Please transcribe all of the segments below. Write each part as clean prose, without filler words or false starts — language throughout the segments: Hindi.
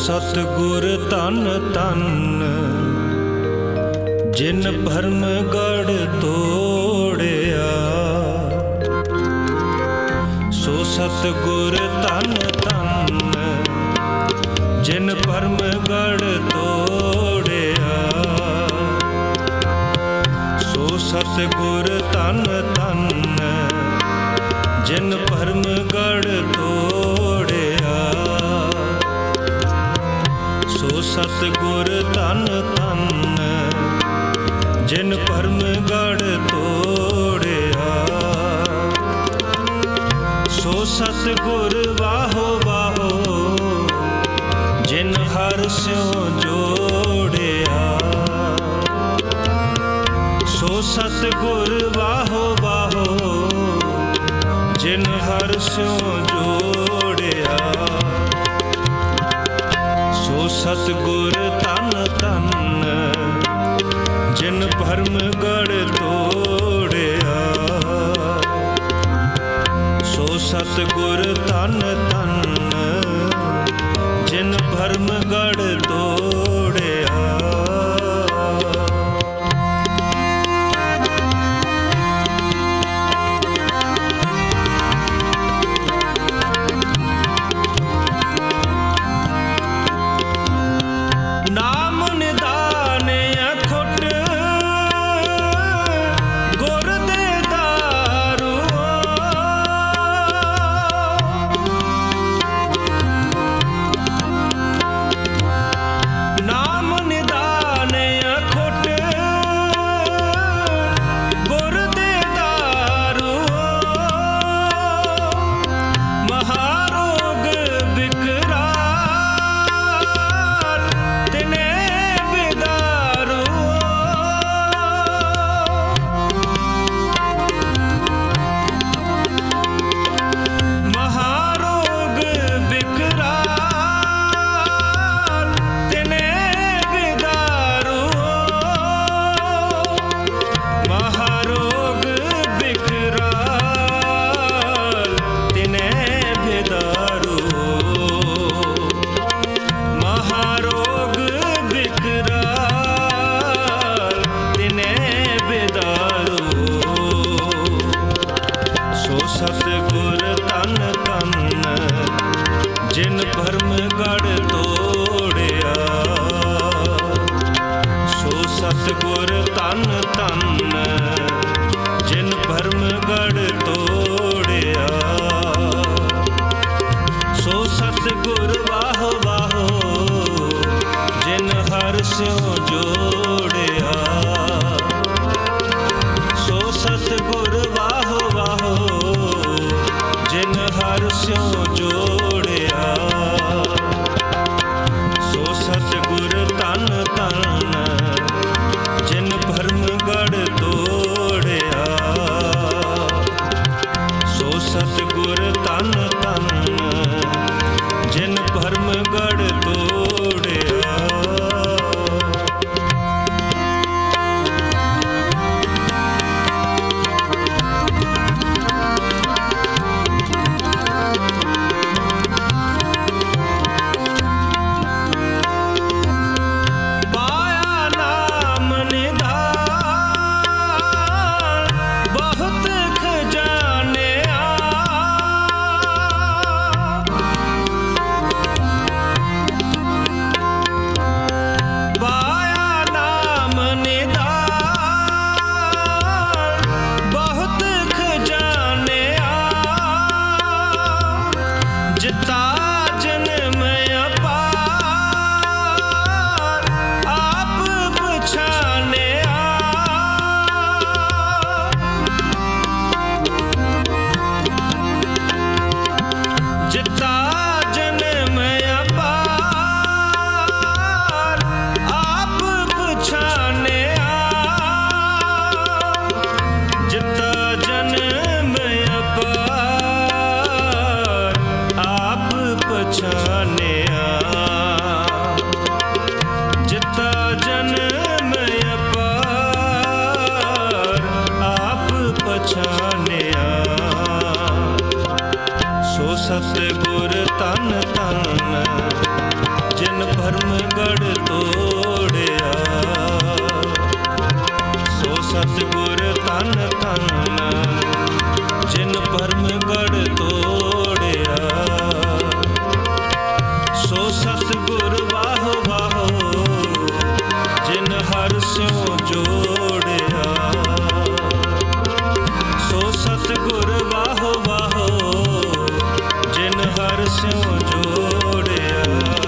सतगुर तन तन जिन भरम गढ़ तोड़िया। सो सतगुर तन तन जिन भरम गढ़ तोड़िया। सो सतगुर तन तन जिन भरम गढ़ तोड़िया। सो सतगुर तन तन जिन भरम गढ़ तोड़िया। सो सतगुर वाहो वाहो जिन हर स्यों जोड़िया। सो सतगुर वाहो वाहो जिन हर स्यों जोड़िया। सो सतगुर तन तन जिन भरम गढ़ तोड़िया। सो सतगुर तन तन जिन भरम गढ़ तोड़िया। सतगुर तन तन जिन भरम गढ़ तोड़िया। सो सतगुर तन तन जिन भरम गढ़ तोड़िया। सो सतगुर वाहो वाहो जिन हर स्यों जोड़िया। सो सतगुर वाहो वाहो जिन हर स्यों जोड़िया। सो सतगुर तन तन जिन भरम गढ़ तोड़िया। सो सतगुर तन तन जिन भरम गढ़ तोड़िया। सतगुर तन तन जिन भरम गढ़ तोड़िया। सो सतगुर तन तन जिन भरम गढ़ तोड़िया। सो सतगुर वाहो वाहो जिन हर स्यों जोड़िया। सो सतगुर वाहो वाहो जिन हर स्यों जोड़िया।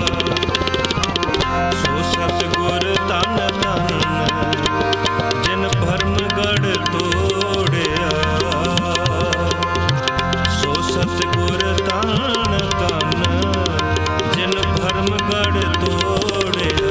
सो सतगुर तन तन जिन भरम गढ़ तोड़िया। सो सतगुर तन तन जिन भरम गढ़ तोड़िया।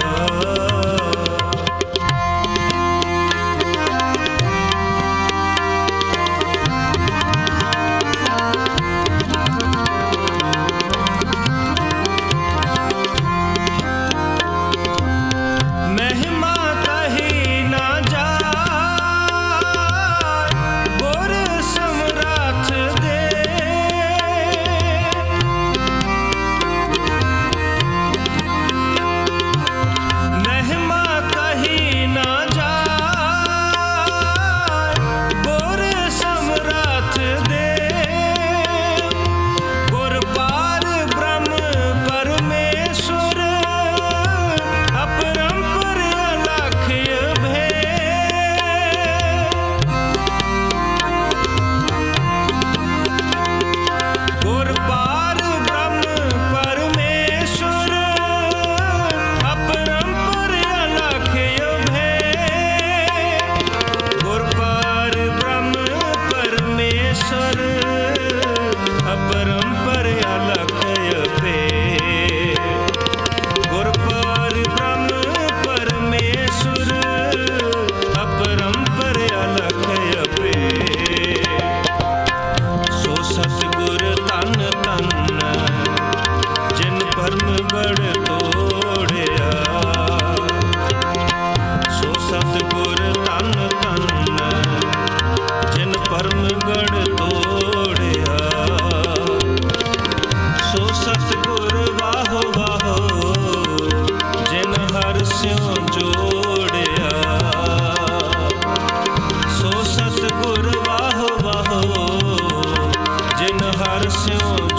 सो सतगुर वाहो वाहो जिन हर स्यों